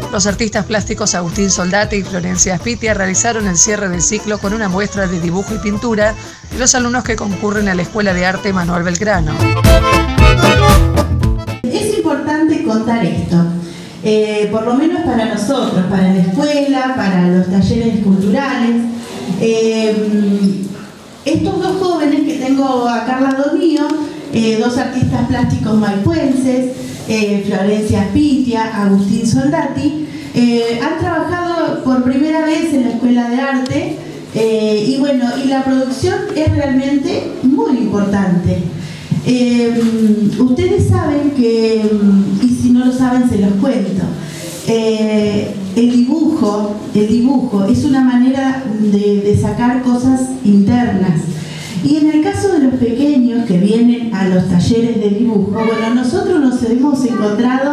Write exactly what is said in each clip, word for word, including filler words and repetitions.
Los artistas plásticos Agustín Soldati y Florencia Aspitia realizaron el cierre del ciclo con una muestra de dibujo y pintura de los alumnos que concurren a la Escuela de Arte Manuel Belgrano. Es importante contar esto, eh, por lo menos para nosotros, para la escuela, para los talleres culturales. Eh, estos dos jóvenes que tengo acá al lado mío, eh, dos artistas plásticos maipuenses, eh, Florencia Aspitia, Agustín Soldati, eh, han trabajado por primera vez en la Escuela de Arte eh, y bueno, y la producción es realmente muy importante. Eh, ustedes saben que, y si no lo saben se los cuento, eh, el dibujo, el dibujo es una manera de, de sacar cosas internas. Y en el caso de los pequeños que vienen a los talleres de dibujo, bueno, nosotros nos hemos encontrado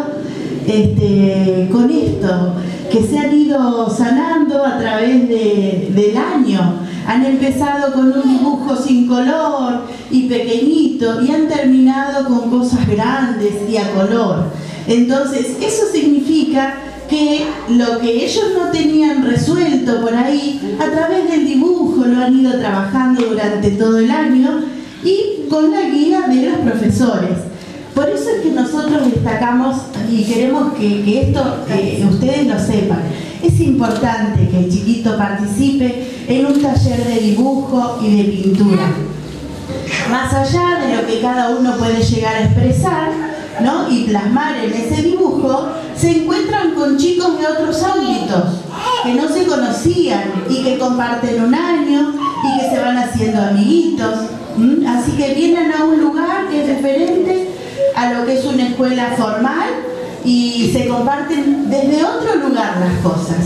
este, con esto, que se han ido sanando a través de, del año. Han empezado con un dibujo sin color y pequeñito y han terminado con cosas grandes y a color. Entonces, eso significa que lo que ellos no tenían resuelto por ahí, a través del dibujo lo han ido trabajando durante todo el año y con la guía de los profesores. Por eso es que nosotros destacamos y queremos que, que esto eh, ustedes lo sepan. Es importante que el chiquito participe en un taller de dibujo y de pintura. Más allá de lo que cada uno puede llegar a expresar, ¿no?, y plasmar en ese dibujo, se encuentran con chicos de otros ámbitos que no se conocían y que comparten un año y que se van haciendo amiguitos. ¿Mm? Así que vienen a un lugar que es diferente a lo que es una escuela formal y se comparten desde otro lugar las cosas.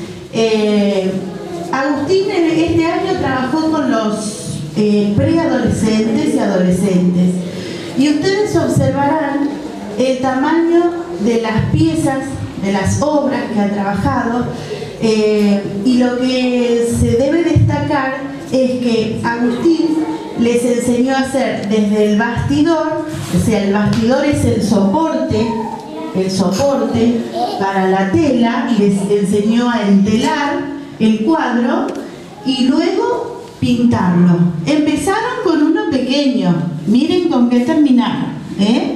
Eh, Agustín este año trabajó con los eh, preadolescentes y adolescentes y ustedes observarán el tamaño de las piezas, de las obras que ha trabajado, eh, y lo que se debe destacar es que Agustín les enseñó a hacer desde el bastidor, o sea, el bastidor es el soporte, el soporte para la tela, les enseñó a entelar el cuadro y luego pintarlo. Empezaron con uno pequeño, miren con qué terminaron, ¿eh?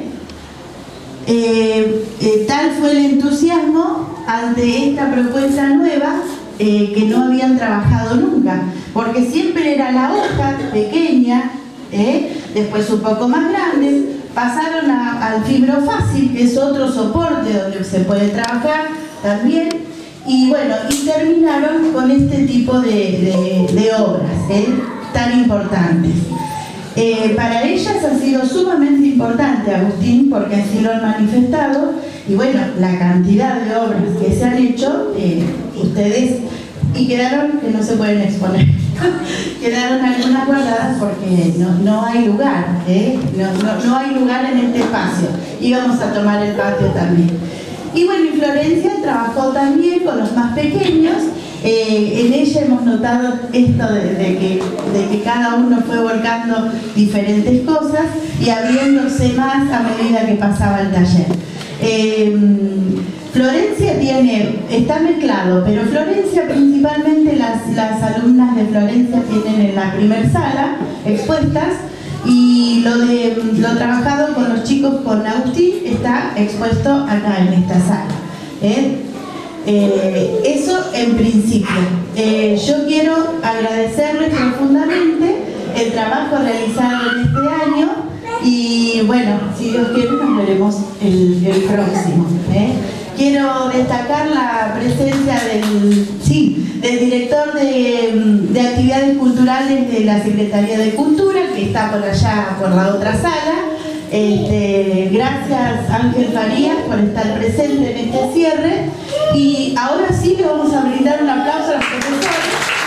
Eh, eh, tal fue el entusiasmo ante esta propuesta nueva eh, que no habían trabajado nunca, porque siempre era la hoja pequeña, eh, después un poco más grande, pasaron a, al fibro fácil, que es otro soporte donde se puede trabajar también, y bueno, y terminaron con este tipo de, de, de obras eh, tan importantes. Eh, para ellas ha sido sumamente importante, Agustín, porque así lo han manifestado, y bueno, la cantidad de obras que se han hecho, eh, ustedes, y quedaron que no se pueden exponer, quedaron algunas guardadas porque no, no hay lugar, ¿eh? no, no, no hay lugar en este espacio, y vamos a tomar el patio también. Y bueno, y Florencia trabajó también con los más pequeños. Eh, en ella hemos notado esto de, de, que, de que cada uno fue volcando diferentes cosas y abriéndose más a medida que pasaba el taller. Eh, Florencia tiene, está mezclado, pero Florencia principalmente, las, las alumnas de Florencia tienen en la primer sala expuestas, y lo, de, lo trabajado con los chicos con Agustín está expuesto acá en esta sala. ¿eh? Eh, eso en principio. Eh, yo quiero agradecerles profundamente el trabajo realizado en este año y bueno, si Dios quiere nos veremos el, el próximo. ¿eh? Quiero destacar la presencia del, sí, del director de, de actividades culturales de la Secretaría de Cultura, que está por allá, por la otra sala. Este, gracias Ángel Farías por estar presente en este cierre. Y ahora sí le vamos a brindar un aplauso a los profesores.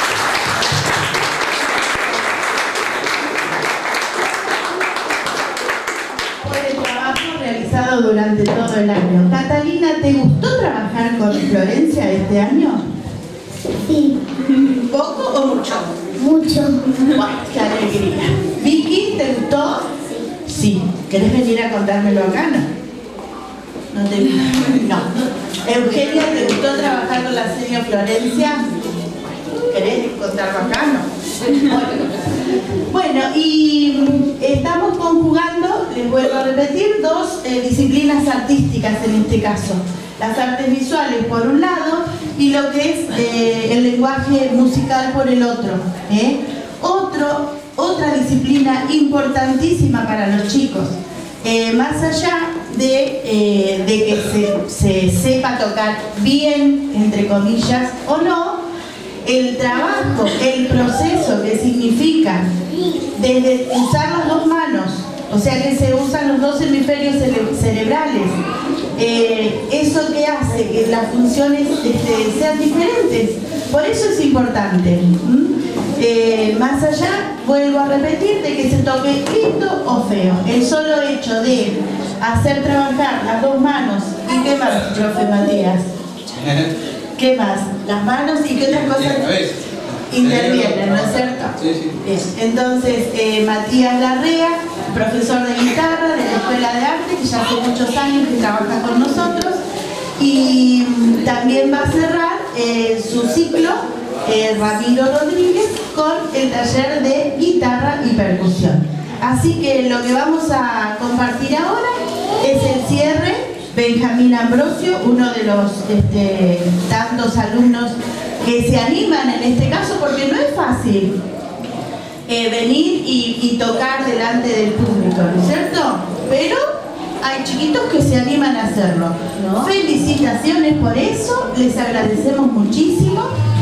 Por el trabajo realizado durante todo el año. Catalina, ¿te gustó trabajar con Florencia este año? Sí. ¿Poco o mucho? Mucho. ¡Wow! ¡Qué alegría! Vicky, ¿te gustó? Sí. ¿Querés venir a contármelo acá, no? No te... No. Eugenia, ¿te gustó la señora Florencia. ¿Querés contar bacano? Bueno, y estamos conjugando, les vuelvo a repetir, dos eh, disciplinas artísticas en este caso. Las artes visuales por un lado y lo que es eh, el lenguaje musical por el otro. ¿eh? Otro, otra disciplina importantísima para los chicos, eh, más allá de, eh, de que se, se sepa tocar bien, entre comillas, o no, el trabajo, el proceso que significa desde usar las dos manos, o sea que se usan los dos hemisferios cere cerebrales, eh, eso que hace que las funciones este, sean diferentes, por eso es importante. ¿Mm? Eh, más allá, vuelvo a repetir, de que se toque lindo o feo, el solo hecho de hacer trabajar las dos manos, ¿y qué más, profe Matías? ¿Qué más? Las manos y qué otras cosas intervienen, ¿no es cierto? Sí, sí. Bien. Entonces, eh, Matías Larrea, profesor de guitarra de la Escuela de Arte, que ya hace muchos años que trabaja con nosotros, y también va a cerrar eh, su ciclo, eh, Ramiro Rodríguez, con el taller de guitarra y percusión. Así que lo que vamos a compartir ahora es el cierre. Benjamín Ambrosio, uno de los este, tantos alumnos que se animan en este caso, porque no es fácil eh, venir y, y tocar delante del público, ¿no es cierto? Pero hay chiquitos que se animan a hacerlo. ¿No? Felicitaciones por eso, les agradecemos muchísimo.